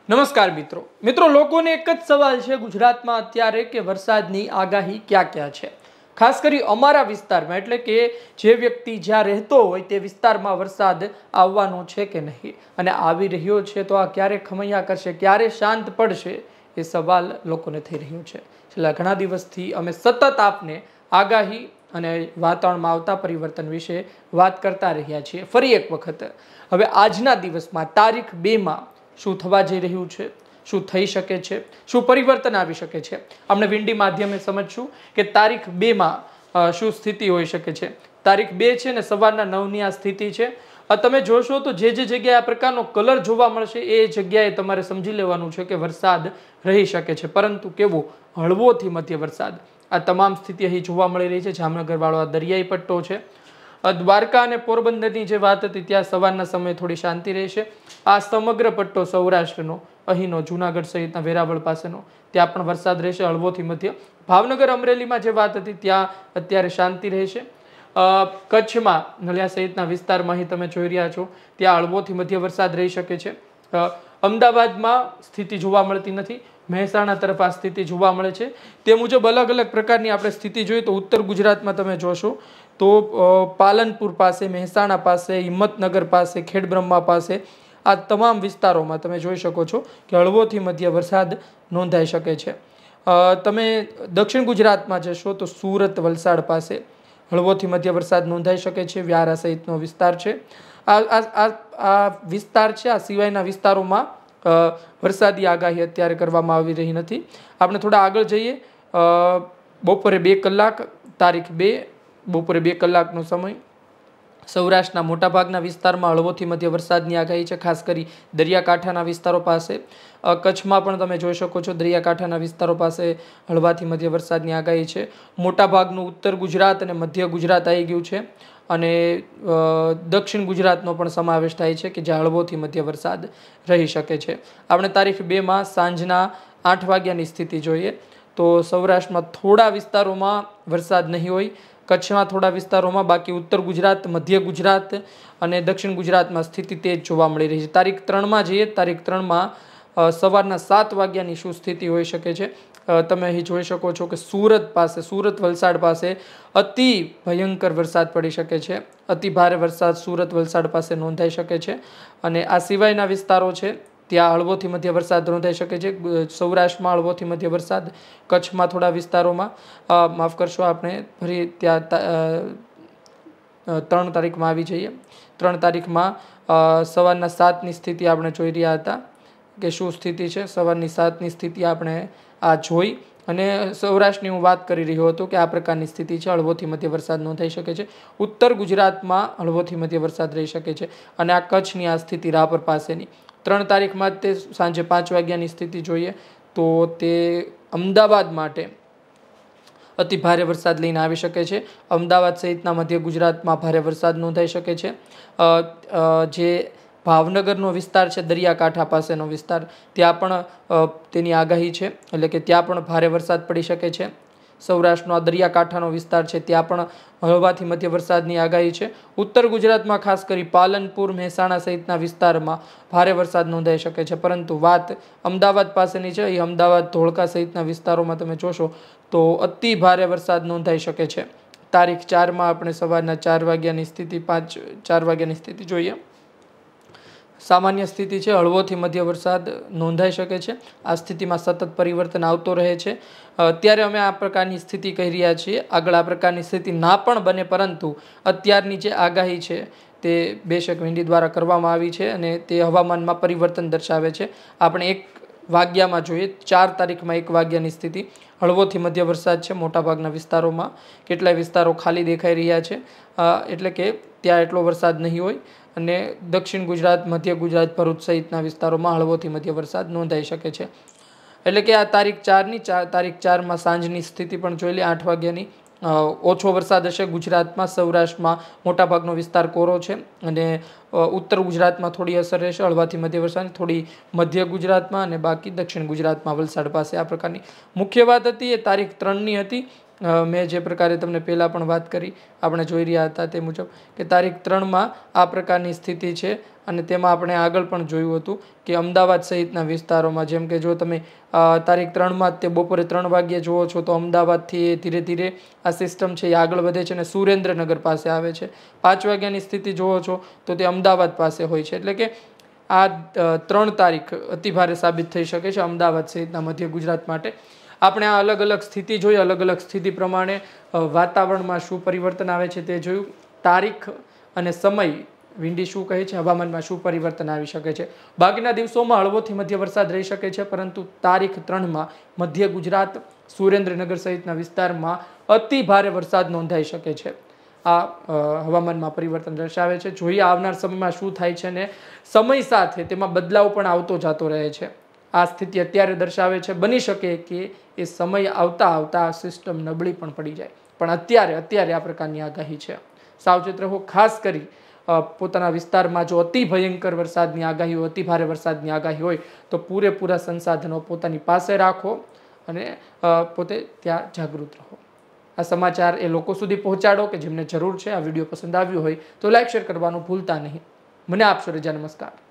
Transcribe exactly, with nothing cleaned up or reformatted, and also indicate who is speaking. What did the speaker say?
Speaker 1: નમસ્કાર મિત્રો મિત્રો લોકોને એક જ સવાલ છે ગુજરાતમાં અત્યારે કે વરસાદની આગાહી ક્યાં ક્યાં છે। ખાસ કરી અમારા વિસ્તારમાં એટલે કે જે વ્યક્તિ જ્યાં રહેતો હોય તે વિસ્તારમાં વરસાદ આવવાનો છે કે નહીં અને આવી રહ્યો છે તો આ ક્યારે ખમૈયા કરશે, ક્યારે શાંત પડશે, એ સવાલ લોકોને થઈ રહ્યો છે। છેલ્લા ઘણા દિવસથી અમે સતત આપને આગાહી અને વાતાવરણમાં આવતા પરિવર્તન વિશે વાત કરતા રહ્યા છીએ। ફરી એક વખત હવે આજના દિવસમાં તારીખ બે માં શું થવા જઈ રહ્યું છે, શું થઈ શકે છે, શું પરિવર્તન આવી શકે છે, આપણે વિંડી માધ્યમે સમજશું કે તારીખ બે માં શું સ્થિતિ હોઈ શકે છે। તારીખ બે છે ને સવારના નવ ની આ સ્થિતિ છે। તમે જોશો તો જે જે જગ્યાએ આ પ્રકારનો કલર જોવા મળશે એ જગ્યાએ તમારે સમજી લેવાનું છે કે વરસાદ રહી શકે છે, પરંતુ કેવો હળવોથી મધ્ય વરસાદ। આ તમામ સ્થિતિ અહીં જોવા મળી રહી છે। જામનગર વાળો આ દરિયાઈ પટ્ટો છે। દ્વારકા અને પોરબંદરની જે વાત હતી ત્યાં સવારના સમયે થોડી શાંતિ રહેશે। આ સમગ્ર પટ્ટો સૌરાષ્ટ્રનો અહીંનો જૂનાગઢ સહિતના વેરાવળ પાસેનો ત્યાં પણ વરસાદ રહેશે હળવોથી મધ્ય। ભાવનગર અમરેલીમાં જે વાત હતી ત્યાં અત્યારે શાંતિ રહેશે। કચ્છમાં નલિયા સહિતના વિસ્તારમાં અહીં તમે જોઈ રહ્યા છો ત્યાં હળવોથી મધ્ય વરસાદ રહી શકે છે। અમદાવાદમાં સ્થિતિ જોવા મળતી નથી, મહેસાણા તરફ આ સ્થિતિ જોવા મળે છે। તે મુજબ અલગ અલગ પ્રકારની આપણે સ્થિતિ જોઈએ તો ઉત્તર ગુજરાતમાં તમે જોશો તો પાલનપુર પાસે, મહેસાણા પાસે, હિંમતનગર પાસે, ખેડબ્રહ્મા પાસે આ તમામ વિસ્તારોમાં તમે જોઈ શકો છો કે હળવોથી મધ્ય વરસાદ નોંધાઈ શકે છે। તમે દક્ષિણ ગુજરાતમાં જશો તો સુરત, વલસાડ પાસે હળવોથી મધ્ય વરસાદ નોંધાઈ શકે છે। વ્યારા સહિતનો વિસ્તાર છે। આ આ વિસ્તાર છે, આ સિવાયના વિસ્તારોમાં વરસાદી આગાહી અત્યારે કરવામાં આવી રહી નથી। આપણે થોડા આગળ જઈએ। બપોરે બે કલાક તારીખ બે બપોરે બે કલાકનો સમય સૌરાષ્ટ્રના મોટાભાગના વિસ્તારમાં હળવોથી મધ્ય વરસાદની આગાહી છે, ખાસ કરી દરિયાકાંઠાના વિસ્તારો પાસે। કચ્છમાં પણ તમે જોઈ શકો છો દરિયાકાંઠાના વિસ્તારો પાસે હળવાથી મધ્ય વરસાદની આગાહી છે। મોટાભાગનું ઉત્તર ગુજરાત અને મધ્ય ગુજરાત આવી ગયું છે અને દક્ષિણ ગુજરાતનો પણ સમાવેશ થાય છે કે જ્યાં હળવોથી મધ્ય વરસાદ રહી શકે છે। આપણે તારીખ બે માં સાંજના આઠ વાગ્યાની સ્થિતિ જોઈએ તો સૌરાષ્ટ્રમાં થોડા વિસ્તારોમાં વરસાદ નહીં હોય, કચ્છમાં થોડા વિસ્તારોમાં, બાકી ઉત્તર ગુજરાત, મધ્ય ગુજરાત અને દક્ષિણ ગુજરાતમાં સ્થિતિ તેજ જોવા મળી રહી છે। તારીખ ત્રણમાં જઈએ, તારીખ ત્રણમાં સવારના સાત વાગ્યાની શું સ્થિતિ હોઈ શકે છે તમે અહીં જોઈ શકો છો કે સુરત પાસે, સુરત વલસાડ પાસે અતિ ભયંકર વરસાદ પડી શકે છે। અતિ ભારે વરસાદ સુરત વલસાડ પાસે નોંધાઈ શકે છે અને આ સિવાયના વિસ્તારો છે ત્યાં હળવોથી મધ્ય વરસાદ નોંધાઈ શકે છે। સૌરાષ્ટ્રમાં હળવોથી મધ્ય વરસાદ, કચ્છમાં થોડા વિસ્તારોમાં, માફ કરશો આપણે ફરી ત્યાં ત્રણ તારીખમાં આવી જઈએ। ત્રણ તારીખમાં સવારના સાતની સ્થિતિ આપણે જોઈ રહ્યા હતા કે શું સ્થિતિ છે। સવારની સાતની સ્થિતિ આપણે આ જોઈ અને સૌરાષ્ટ્રની હું વાત કરી રહ્યો હતો કે આ પ્રકારની સ્થિતિ છે, હળવોથી મધ્ય વરસાદ નોંધાઈ શકે છે। ઉત્તર ગુજરાતમાં હળવોથી મધ્ય વરસાદ રહી શકે છે અને આ કચ્છની આ સ્થિતિ રાપર પાસેની ત્રણ તારીખમાં તે સાંજે પાંચ વાગ્યાની સ્થિતિ જોઈએ તો તે અમદાવાદ માટે અતિ ભારે વરસાદ લઈને આવી શકે છે। અમદાવાદ સહિતના મધ્ય ગુજરાતમાં ભારે વરસાદ નોંધાઈ શકે છે। જે ભાવનગરનો વિસ્તાર છે, દરિયાકાંઠા પાસેનો વિસ્તાર, ત્યાં પણ તેની આગાહી છે, એટલે કે ત્યાં પણ ભારે વરસાદ પડી શકે છે। સૌરાષ્ટ્રનો આ દરિયાકાંઠાનો વિસ્તાર છે ત્યાં પણ હળવાથી મધ્ય વરસાદની આગાહી છે। ઉત્તર ગુજરાતમાં ખાસ કરી પાલનપુર, મહેસાણા સહિતના વિસ્તારમાં ભારે વરસાદ નોંધાઈ શકે છે, પરંતુ વાત અમદાવાદ પાસેની છે। એ અમદાવાદ, ધોળકા સહિતના વિસ્તારોમાં તમે જોશો તો અતિ ભારે વરસાદ નોંધાઈ શકે છે। તારીખ ચારમાં આપણે સવારના ચાર વાગ્યાની સ્થિતિ પાંચ ચાર વાગ્યાની સ્થિતિ જોઈએ, સામાન્ય સ્થિતિ છે, હળવોથી મધ્ય વરસાદ નોંધાઈ શકે છે। આ સ્થિતિમાં સતત પરિવર્તન આવતો રહે છે। અત્યારે અમે આ પ્રકારની સ્થિતિ કહી રહ્યા છીએ, આગળ આ પ્રકારની સ્થિતિ ના પણ બને, પરંતુ અત્યારની જે આગાહી છે તે બેશક વિંડી દ્વારા કરવામાં આવી છે અને તે હવામાનમાં પરિવર્તન દર્શાવે છે। આપણે એક વાગ્યામાં જોઈએ, ચાર તારીખમાં એક વાગ્યાની સ્થિતિ હળવોથી મધ્ય વરસાદ છે મોટાભાગના વિસ્તારોમાં, કેટલાય વિસ્તારો ખાલી દેખાઈ રહ્યા છે, એટલે કે ત્યાં એટલો વરસાદ નહીં હોય અને દક્ષિણ ગુજરાત, મધ્ય ગુજરાત, ભરૂચ સહિતના વિસ્તારોમાં હળવોથી મધ્ય વરસાદ નોંધાઈ શકે છે। એટલે કે આ તારીખ ચારની ચાર તારીખ ચારમાં સાંજની સ્થિતિ પણ જોઈ લે આઠ વાગ્યાની। ઓછો વરસાદ હશે ગુજરાતમાં, સૌરાષ્ટ્રમાં મોટાભાગનો વિસ્તાર કોરો છે અને ઉત્તર ગુજરાતમાં થોડી અસર રહેશે હળવાથી મધ્ય વરસાદની, થોડી મધ્ય ગુજરાતમાં અને બાકી દક્ષિણ ગુજરાતમાં વલસાડ પાસે આ પ્રકારની મુખ્ય વાત હતી એ તારીખ ત્રણની હતી। મેં જે પ્રકારે તમને પહેલાં પણ વાત કરી, આપણે જોઈ રહ્યા હતા તે મુજબ કે તારીખ ત્રણમાં આ પ્રકારની સ્થિતિ છે અને તેમાં આપણે આગળ પણ જોયું હતું કે અમદાવાદ સહિતના વિસ્તારોમાં, જેમ કે જો તમે તારીખ ત્રણમાં તે બપોરે ત્રણ વાગ્યે જુઓ છો તો અમદાવાદથી ધીરે ધીરે આ સિસ્ટમ છે એ આગળ વધે છે અને સુરેન્દ્રનગર પાસે આવે છે. પાંચ વાગ્યાની સ્થિતિ જુઓ છો તો તે અમદાવાદ પાસે હોય છે. એટલે કે આ ત્રણ તારીખ અતિ ભારે સાબિત થઈ શકે છે અમદાવાદ સહિતના મધ્ય ગુજરાત માટે. આપણે આ અલગ અલગ સ્થિતિ જોઈ, અલગ અલગ સ્થિતિ પ્રમાણે વાતાવરણમાં શું પરિવર્તન આવે છે તે જોયું. તારીખ અને સમય વિંડી શું કહે છે, હવામાનમાં શું પરિવર્તન આવી શકે છે. બાકીના દિવસોમાં હળવોથી મધ્ય વરસાદ રહી શકે છે, પરંતુ તારીખ ત્રણમાં મધ્ય ગુજરાત, સુરેન્દ્રનગર સહિતના વિસ્તારમાં અતિ ભારે વરસાદ નોંધાઈ શકે છે. આ હવામાનમાં પરિવર્તન દર્શાવે છે. જોઈએ આવનાર સમયમાં શું થાય છે ને સમય સાથે તેમાં બદલાવ પણ આવતો જતો રહે છે. આ સ્થિતિ અત્યારે દર્શાવે છે. બની શકે કે એ સમય આવતા આવતા આ સિસ્ટમ નબળી પણ પડી જાય, પણ અત્યારે અત્યારે આ પ્રકારની આગાહી છે. સાવચેત રહો. ખાસ કરી પોતાના વિસ્તારમાં જો અતિ ભયંકર વરસાદની આગાહી હોય, અતિ ભારે વરસાદની આગાહી હોય તો પૂરેપૂરા સંસાધનો પોતાની પાસે રાખો અને પોતે ત્યાં જાગૃત રહો. આ સમાચાર એ લોકો સુધી પહોંચાડો કે જેમને જરૂર છે. આ વિડીયો પસંદ આવ્યો હોય તો લાઈક શેર કરવાનું ભૂલતા નહીં. મને આપશો રજા. નમસ્કાર.